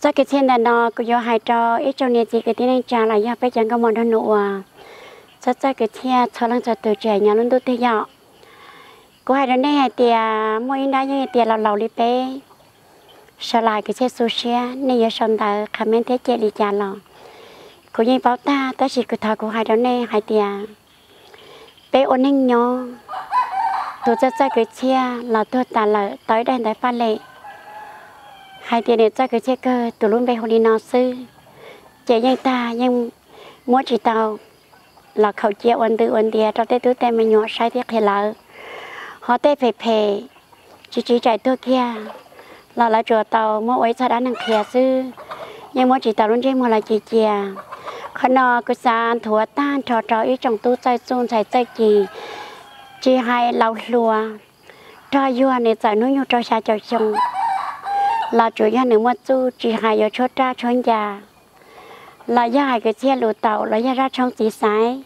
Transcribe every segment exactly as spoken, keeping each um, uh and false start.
cho cái thiên đàn nó cứ do hai trò ít trong này thì cái tiếng anh cha là do bây giờ có món đồ nụ à cho cho cái thiên cho lăng cho từ trẻ nhà luôn tôi thấy rõ cô hai đứa này hai tia mỗi ngày như tia lầu lầu đi bé sau lại cái xe sushi này giờ xong ta comment thế chơi đi cha lò cô như bảo ta ta chỉ cứ thà cô hai đứa này hai tia bé ôn anh nhỏ tôi cho cho cái thiên là tôi ta là tới đây để pha lệ hai tiền để cho cái chiếc cơ từ luôn về hôm đi nào sư chị nhân ta nhưng mỗi chỉ tàu là khẩu chia ôn từ ôn địa cho tới tứ tem mình nhỏ sai tiếc thì là họ tê phê phê chỉ chỉ chạy tôi kia là là chùa tàu mỗi ấy sao đã năng kia sư nhưng mỗi chỉ tàu luôn trên một là chỉ chia khả năng cái sàn thua tan trò trò ý trong tu sai xuân sai sai chỉ chỉ hai lâu lùa cho vua này giải núi nhu cho xa cho chồng là chủ nhà nữ mất tu chỉ hai giờ cho cha cho nhà là gia hai cái xe lụa tàu là gia ra trong tí sái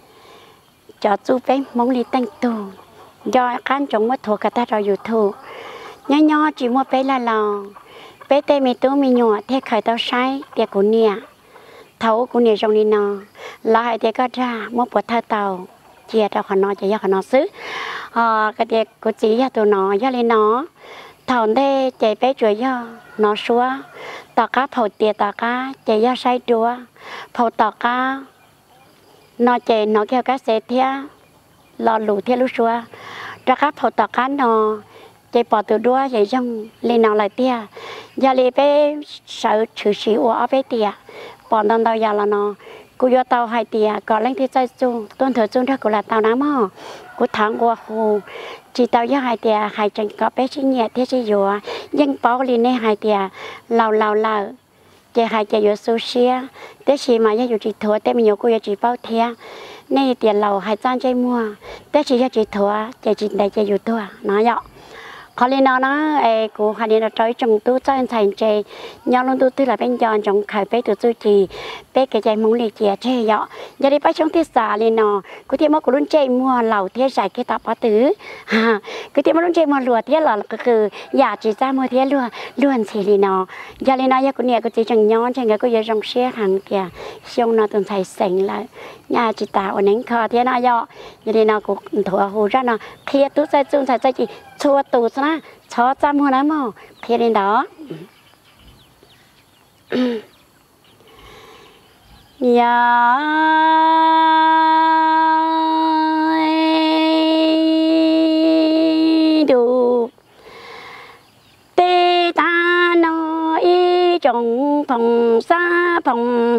cho tu bé mong đi tăng tù do khán chống mất thuộc cả ta rồi dù thủ nhỏ nhỏ chỉ mua bé là lò bé tê mi tú mi nhỏ thế khởi tao sai tiệc của nia thấu của nia trong đi nọ là hai tiệc có ra mua bột thơ tàu chia cho họ nó chỉ cho họ nó xứ ờ cái tiệc của chị cho tụi nó cho lên nó thằng đây chạy bé chuối cho nó xua tao cá phầu tiệt tao cá chạy cho say chúa phầu tao cá nó chạy nó kêu cá xe thia lò lù thia lú xua cho cá phầu tao cá nó chạy bỏ từ đua chạy trong lên nào lại tia giờ lên bé sợ chửi xỉu ở bé tia bỏ đằng đầu giờ là nó cô cho tao hai tia có lên thì chạy chung tuần thừa chung ra cô là tao nắm hả cô thắng qua hồ chỉ tao với hai tia hai chân có bé sinh nhẹ thế chứ dùa nhưng bao liền này hai tia lao lao lao chỉ hai tia dùa sushi thế chỉ mà giờ chỉ thua thế mình nhiều cô chỉ bao thia này tia lao hai trăm chơi mua thế chỉ giờ chỉ thua chỉ chỉ đây chỉ dùa thua nói vậy họ liền nói nó ê cô hai liền nói trong tu cho anh thành chơi nhau luôn tu tư là bên giòn trong khởi bé từ tu chỉ bé cái chơi muốn liệt chia chơi vậy giờ đi bắt trong thiết xã liền nó cô thì mà cô luôn chơi mua lẩu thiết giải cái tập bát tứ ha cô thì mà luôn chơi mua lúa thiết làก็คืออยากchỉ ra mua thiết lúa luôn thì liền nó giờ liền nói cô nhẹ cô chỉ chẳng nhon chẳng cái cô giờ trong xe hàng kìa xong nó tuần thầy sành lại nhà chỉ tạo ở nén kho thiết nó vậy giờ liền nó cô thua hồ ra nó kia tu sai tu sai sai chỉ chua tu na cho trăm hoa lắm mà thế đến đó nhà đủ tê ta nó y trong phòng xa phòng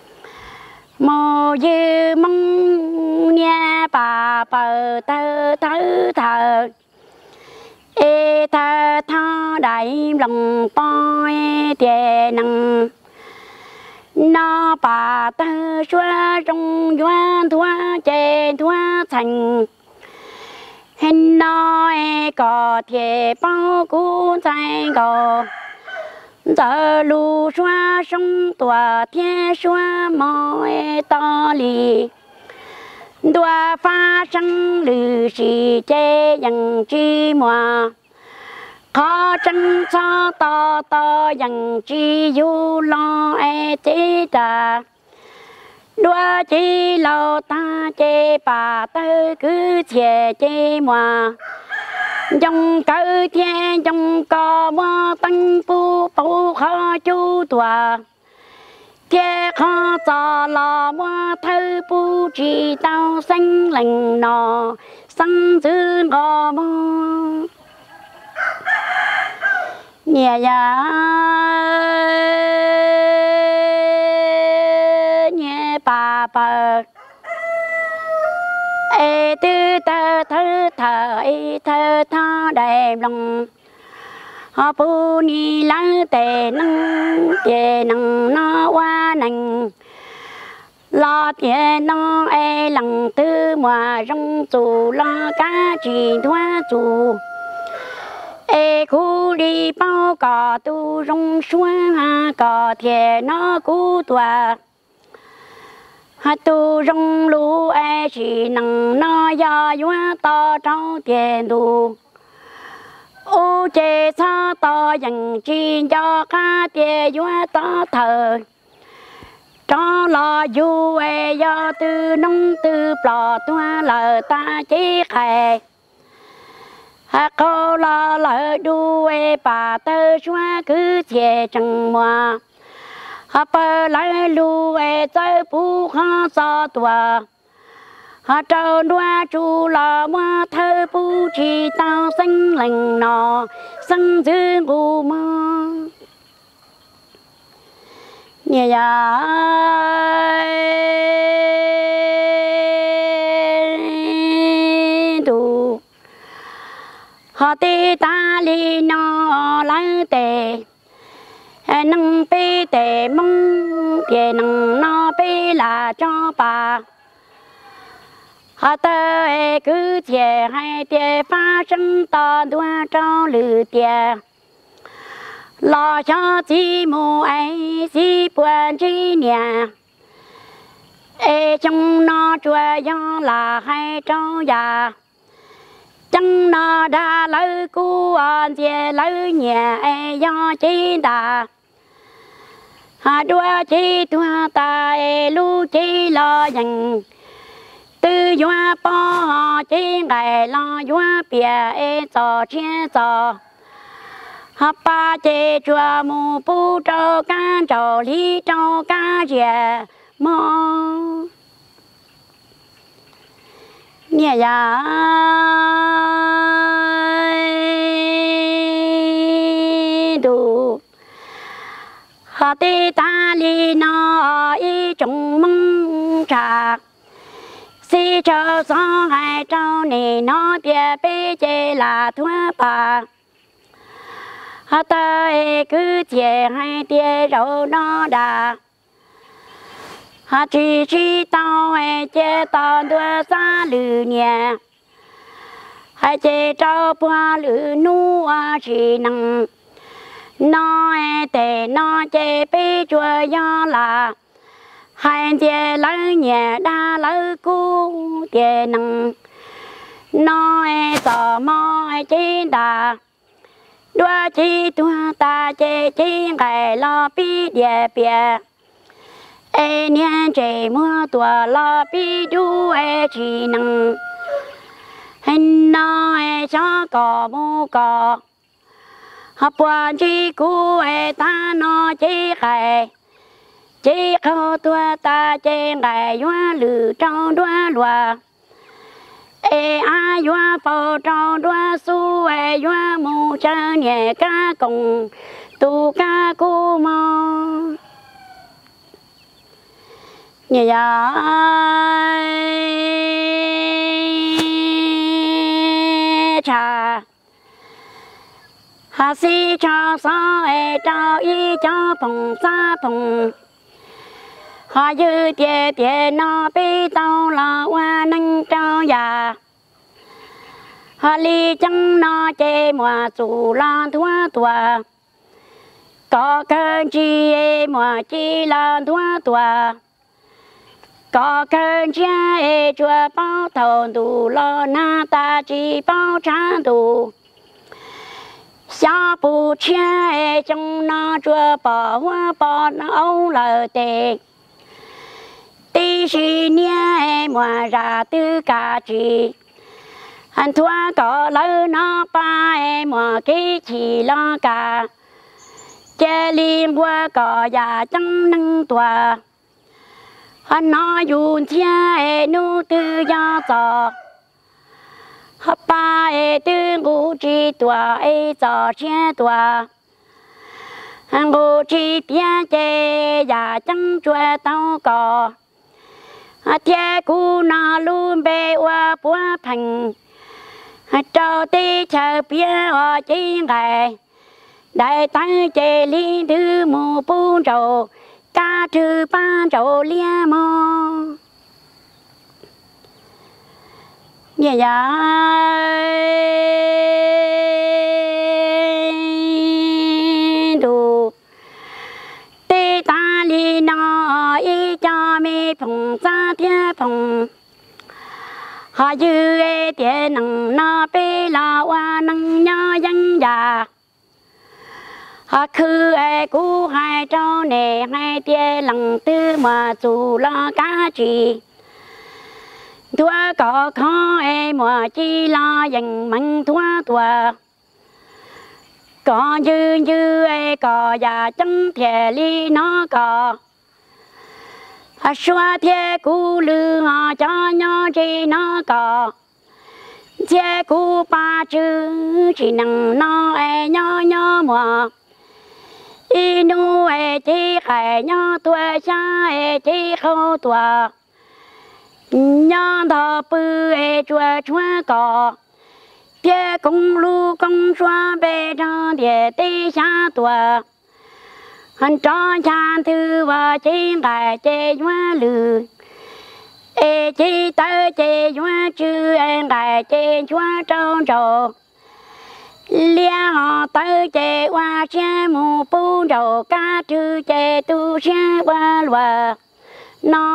mò dư mong nhà bà bờ tơ tơ thờ ê ta tha đại lòng boi tiền năng nó bà ta xóa trong doa thua chê thua thành hình nó có thể bao cú chạy có giờ lù xóa sông tòa thiên xóa mọi to lì đua pha trăng lư xì chê dằng chi mùa khó chân cho to to dằng chi du lo e chế ta đua chi lo ta chê bà tơ cứ chê chê mùa dòng cơ thiên dòng có mơ tăng phu bố khó chú tòa kia khó cho lo mua thơ bu chỉ tao xanh lành nọ xăng dư ngò mơ nhẹ ya nhẹ bà bà ê tư tơ thơ thơ ê thơ thơ đẹp lòng họ bu ni lá tề năng tề năng nó qua năng lo tề nó e lằng tư mà rong chủ lo cá chỉ thoa chủ e khu đi bao cỏ tu rong xua ha cỏ tề nó cú tua ha tu rong lu e chỉ năng nó do yua to trâu tề tu ô chế sa to dần chi cho cá địa yuan to thờ cho lo du e do từ nông từ bò tua lờ ta chỉ khè hà cô lo lờ du e bà tơ xóa cứ thiê chẳng mua hà bờ lại lu e tới bu ha sa tua hà trâu đua chu lo mua thơ bu chi tao sinh lành nọ sinh dư ngu mơ nhà nhà đủ họ tê ta li nó lái tê nâng bê tê mông tê nâng nó bê là cho bà họ tơ cứ tê hai tê phát sinh to đua cho lử tê lo cho chị mù ấy chị buồn chị nhà ê trong nó chùa do là hai trâu già trong nó đã lấy cu on chị lấy nhà ê do chị ta hà đua chị tua ta ê lu chị lo dần từ doa po chị ngày lo doa bia ê cho chia cho hà ba chế chùa mù bu trâu cá trâu lý trâu cá dẻ mò nhẹ ya đủ hà tê ta li nó y trong mông trà si cho gió hai trâu này nó bia bê chế là thua bà hà ta cứ thiê hai tia rau nó đà hà chỉ chỉ tao ai chế tao đua xa lử nhà hai chế trâu bua lử nu à chỉ năng nó ai tê nó chế bê chùa do là hai tia lấy nhà đa lấy cu tia năng nó ai tò mò ai chế đà đua chi tua ta chế chi ngày lo bi địa bia ê niên chế mua tua lo bi du ê chi năng hình nó ê cho cò mu cò học quan chi cu ê ta nó chi ngày chi khâu tua ta chế ngày doa lử trong doa loa ê a doa phô trong doa su ê doa mu cha nhẹ ca cùng tu ca cu mò nhẹ ya cha hà si cho sa ê cho y cho phồng sa phồng hà dư tiề tiề nó bi tao là hoa nâng cho già hà li chẳng nó chê mùa chủ lan thua tua có cơn chi mùa chi lan thua tua có cơn cha ê chùa bao thầu đủ lo na ta chi bao trả đủ xa bù cha ê trong nó chùa bỏ hoa bỏ nó âu lờ tệ tí sĩ nia em mà ra tư cả chị anh thua có lỡ nó ba em mà cái chỉ lo cả chế liên qua có già chẳng nâng tòa anh nói dùn chia em nu tư do tò hấp ba em tư ngủ chi tòa em cho chia tòa anh ngủ chi bia chế già chẳng chua tao có à tia cu na luôn bê qua búa thành à trâu tê chờ bia ở trên ngày đại tăng chế liên thứ mù bu trầu ca trừ ba trầu lia mò nhẹ ya đủ tê ta li nó y cho mi phồng sa thiên phồng hà dư ê tiền nằng na bê la hoa nằng nhớ dân đà họ cứ ai cú hai trâu nè hai tia lằng tư mà dù lo cá chỉ thua có khó ai mà chỉ lo dành măng thua thua có như như ai có già chân thiệt li nó có à xóa thiệt cú lư họ cho nhau chỉ nó có thiệt cú ba chữ chỉ nằng nó ai nhỏ nhỏ mà inu ai chỉ khai nhỏ tuổi cha ai chỉ khâu tuổi nhỏ thọ bự ai chua chua có bia công lu công chua bê cho địa tê xa tuổi hắn cho cha thư và chỉ khai chế chua lư ai chỉ tới chế chua chư ai khai chế chua trâu trâu lia họ tới chế hoa chế mù bu đầu cá chư chế tu chế hoa loa nó